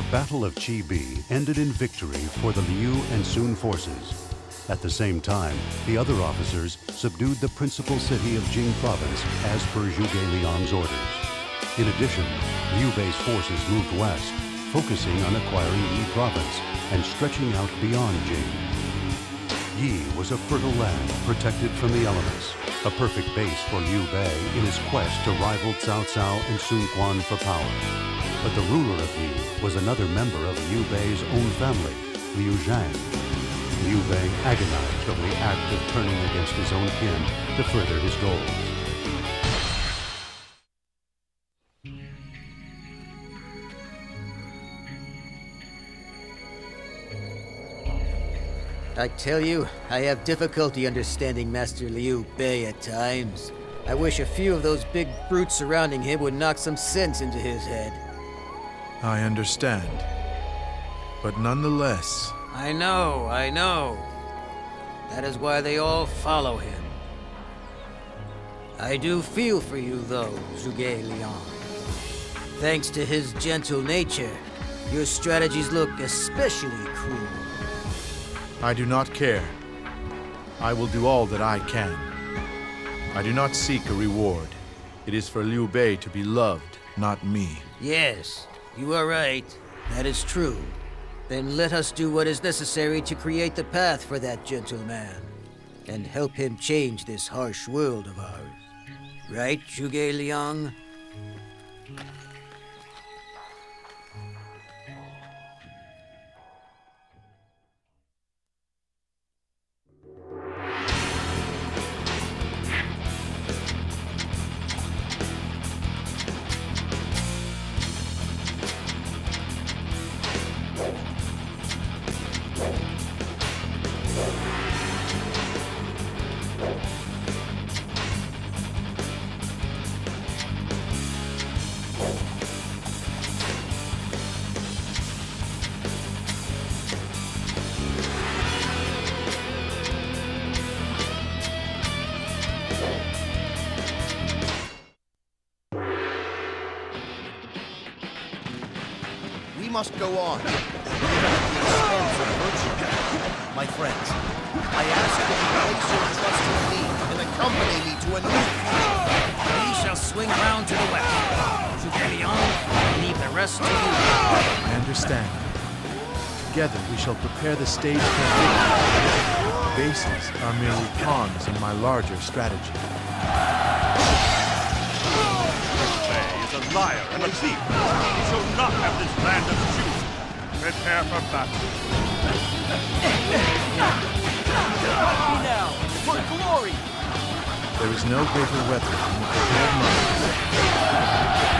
The Battle of Chi-Bi ended in victory for the Liu and Sun forces. At the same time, the other officers subdued the principal city of Jing province as per Zhuge Liang's orders. In addition, Liu Bei's forces moved west, focusing on acquiring Yi province and stretching out beyond Jing. Yi was a fertile land protected from the elements, a perfect base for Liu Bei in his quest to rival Cao Cao and Sun Quan for power. But the ruler of Yi was another member of Liu Bei's own family, Liu Zhang. Liu Bei agonized over the act of turning against his own kin to further his goals. I tell you, I have difficulty understanding Master Liu Bei at times. I wish a few of those big brutes surrounding him would knock some sense into his head. I understand. But nonetheless... I know. That is why they all follow him. I do feel for you, though, Zhuge Liang. Thanks to his gentle nature, your strategies look especially cruel. I do not care. I will do all that I can. I do not seek a reward. It is for Liu Bei to be loved, not me. Yes, you are right. That is true. Then let us do what is necessary to create the path for that gentleman, and help him change this harsh world of ours. Right, Zhuge Liang? We must go on. My friends, I ask that you place your trust in me and accompany me to a new future. We shall swing round to the west. Zhuge Liang, leave the rest to you. I understand. Together we shall prepare the stage for victory. Bases are merely pawns in my larger strategy. Is a liar and a thief. He shall not have this land of choosing. Prepare for battle. Now, for glory! There is no greater weapon than the prepared mind.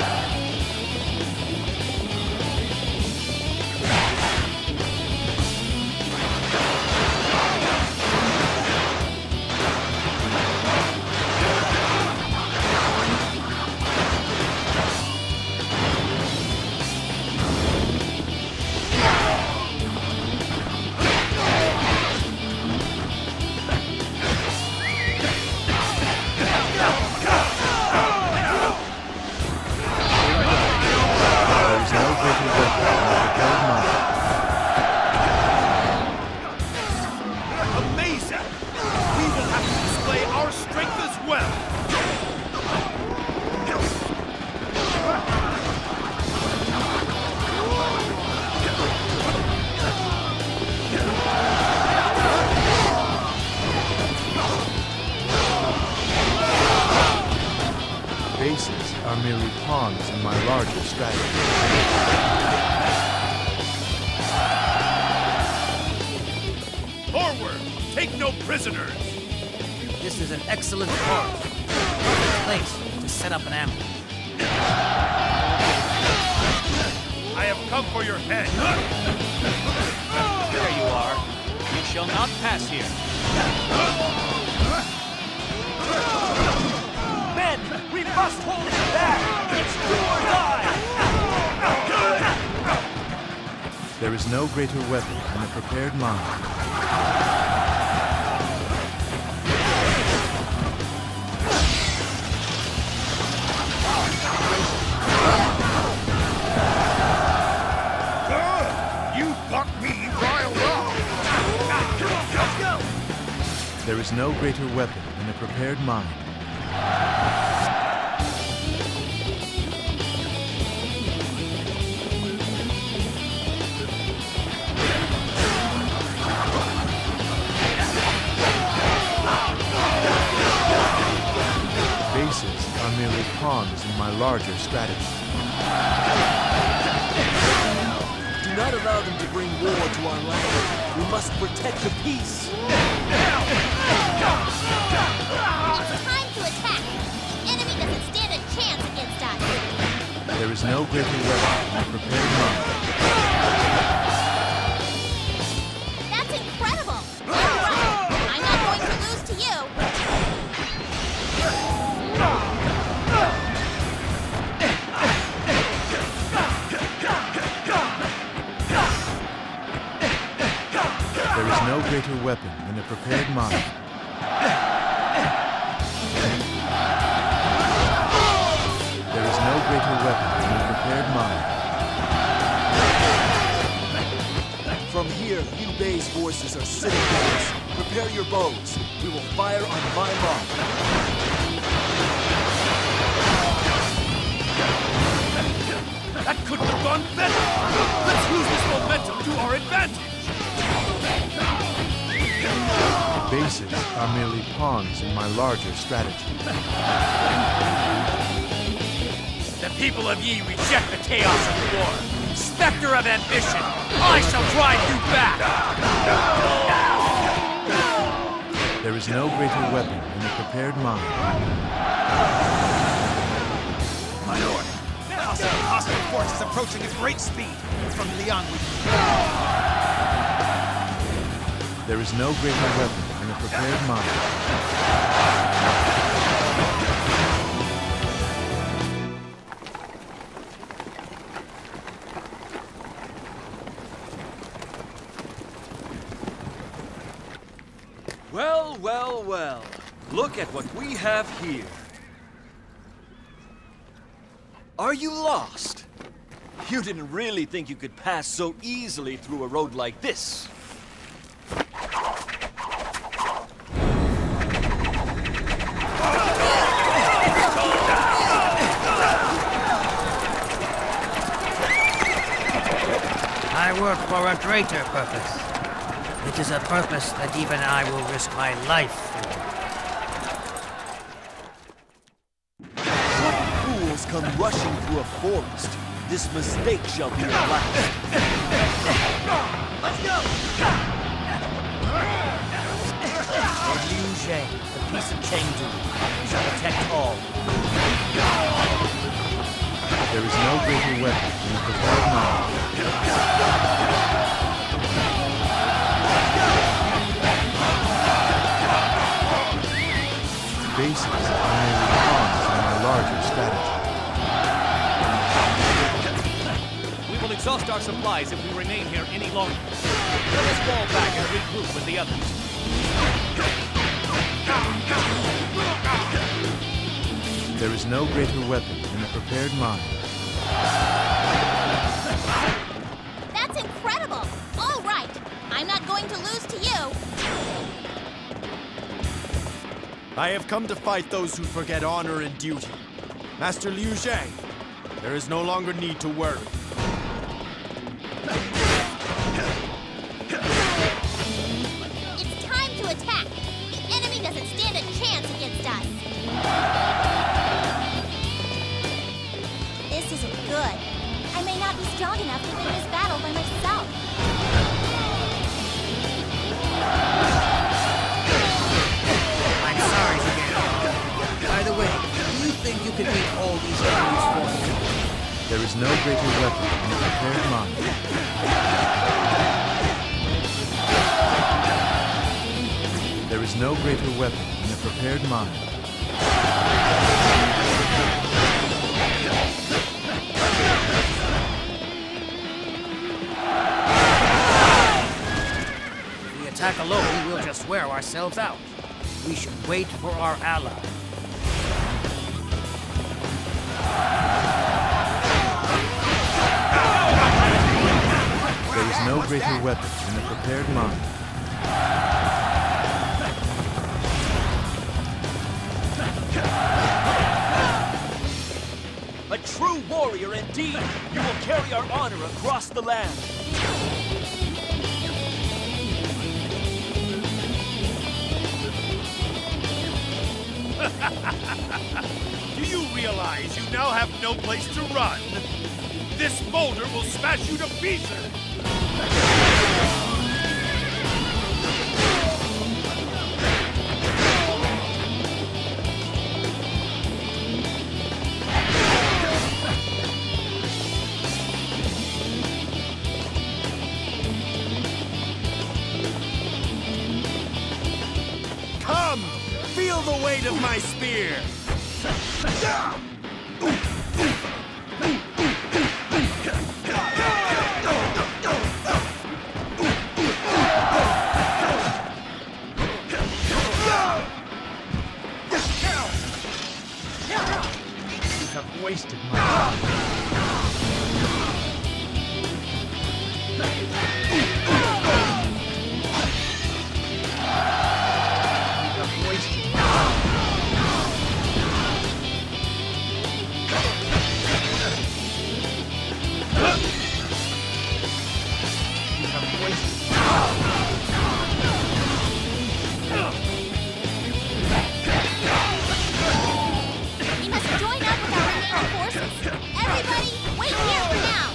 Bases are merely pawns in my larger strategy. Forward! Take no prisoners! This is an excellent cause. Perfect place to set up an ambush. I have come for your head! There you are. You shall not pass here. Men, we must hold it back! It's do or die! There is no greater weapon than a prepared mind. is no greater weapon than a prepared mind. Bases are merely pawns in my larger strategy. Do not allow them to bring war to our land. We must protect the peace. It's time to attack. The enemy doesn't stand a chance against us. There is no greater weapon than a prepared mind. That's incredible. You're right. I'm not going to lose to you. There is no greater weapon than a prepared mind. There is no greater weapon than a prepared mind. From here, Liu Bei's forces are sitting with us. Prepare your bows. We will fire on my mark. That couldn't have gone better! Let's use this momentum to our advantage! Bases are merely pawns in my larger strategy. The people of Yi reject the chaos of war. Spectre of ambition, I shall drive you back! There is no greater weapon than a prepared mind. My lord, hostile forces approaching at great speed from Liang. There is no greater weapon than a prepared mind. Well, well, well. Look at what we have here. Are you lost? You didn't really think you could pass so easily through a road like this. I work for a greater purpose. It is a purpose that even I will risk my life for. What fools come rushing through a forest? This mistake shall be your last. Let's go! For Zhuge, the peace of Cheng shall protect all. There is no greater weapon than a prepared mind. Bases are merely pawns in my larger strategy. We will exhaust our supplies if we remain here any longer. Let us fall back and regroup with the others. There is no greater weapon than a prepared mind. That's incredible. All right. I'm not going to lose to you. I have come to fight those who forget honor and duty. Master Liu, there is no longer need to worry. It's time to attack. The enemy doesn't stand a chance against us. This isn't good. I may not be strong enough to win this battle by myself. I'm sorry, Zhuge. By the way, do you think you can meet all these enemies for me? There is no greater weapon than a prepared mind. There is no greater weapon than a prepared mind. If we attack alone, we'll just wear ourselves out. We should wait for our ally. There is no greater weapon than a prepared mind. A true warrior indeed! You will carry our honor across the land! Do you realize you now have no place to run? This boulder will smash you to pieces! Come! Feel the weight of my spear! You have wasted my time. We must join up with our remaining forces. Everybody, wait here for now.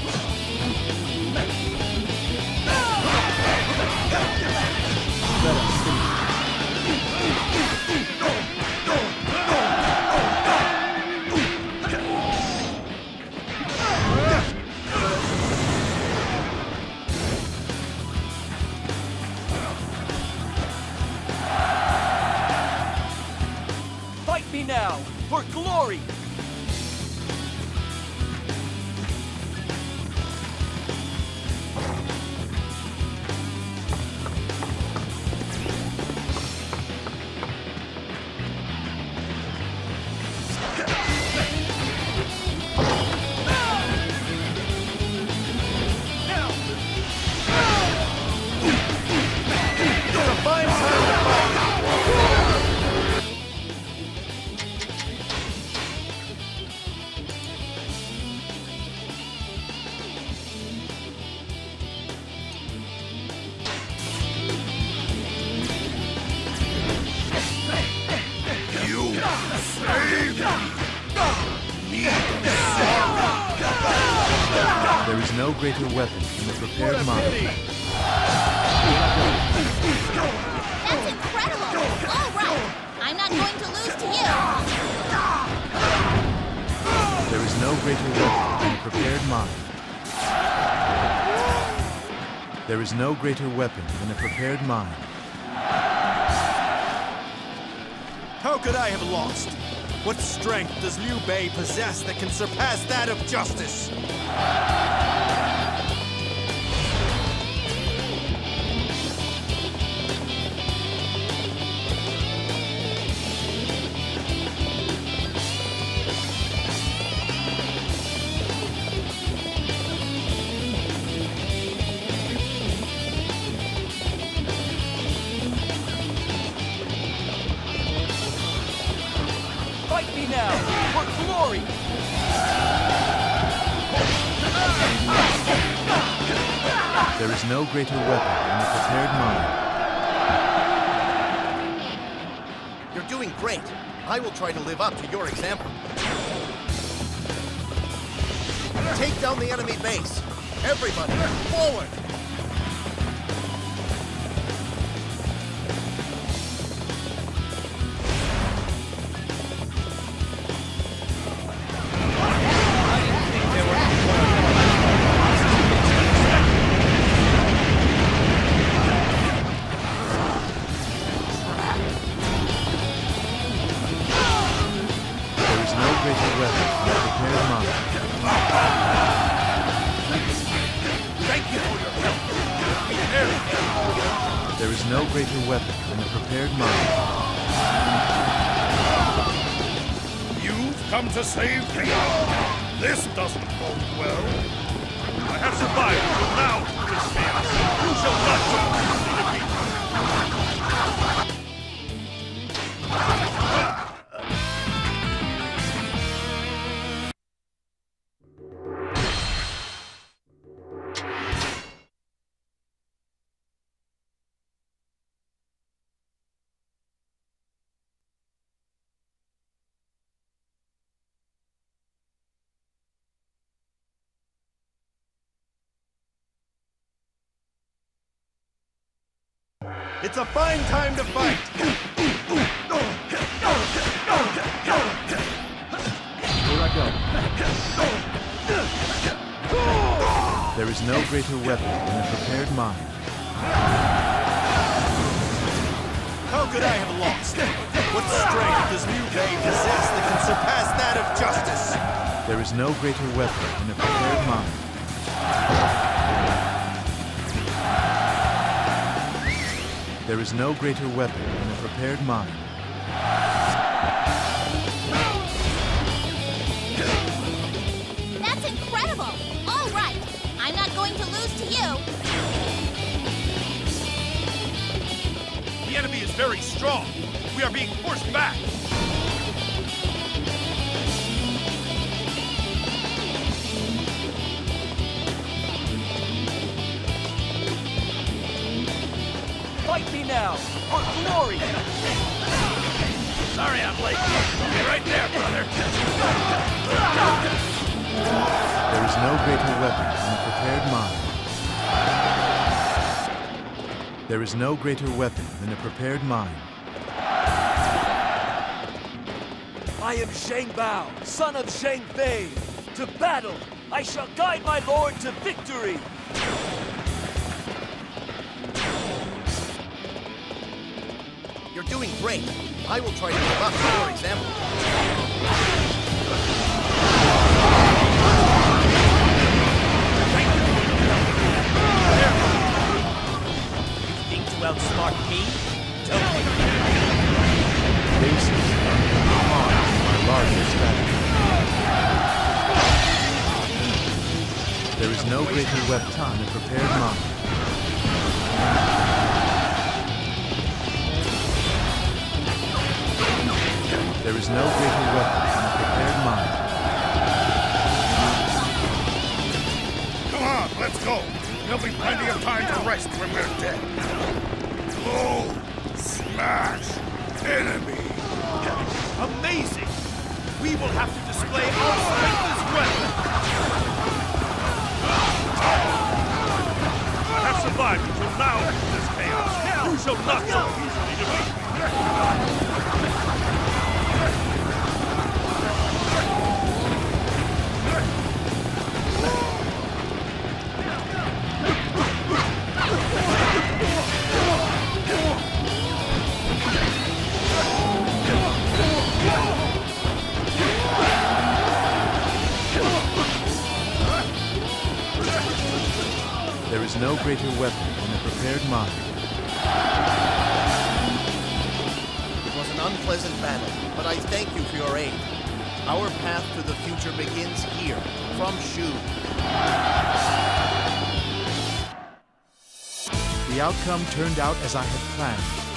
Fight me now, for glory! There is no greater weapon than the prepared mind. That's incredible. All right. I'm not going to lose to you. There is no greater weapon than the prepared mind. There is no greater weapon than a prepared mind. How could I have lost? What strength does Liu Bei possess that can surpass that of justice? Fight me now, for glory! There is no greater weapon than the prepared mind. You're doing great. I will try to live up to your example. Take down the enemy base. Everybody, forward! There is no greater weapon than a prepared mind. You've come to save me. This doesn't bode well. I have survived until now through this chaos. You shall not so easily defeat me. It's a fine time to fight! Here I go. There is no greater weapon than a prepared mind. How could I have lost? What strength does Liu Bei possess that can surpass that of justice? There is no greater weapon than a prepared mind. There is no greater weapon than a prepared mind. That's incredible! All right, I'm not going to lose to you. The enemy is very strong. We are being forced back. Fight me now, for glory! Sorry I'm late. I'll be right there, brother. There is no greater weapon than a prepared mind. There is no greater weapon than a prepared mind. I am Zheng Bao, son of Zheng Fei. To battle, I shall guide my lord to victory. You're doing great. I will try to live up to your example. You think to outsmart me? Don't think. Bases are my largest strategy. There is no greater weapon than a prepared mind. There is no greater weapon than a prepared mind. Come on, let's go. There'll be plenty of time to rest when we're dead. Oh, smash! Enemy! Amazing! We will have to display our strength as well! I have survived until now in this chaos. You shall not so easily defeat me! There is no greater weapon than a prepared mind. It was an unpleasant battle, but I thank you for your aid. Our path to the future begins here, from Zhuge. The outcome turned out as I had planned.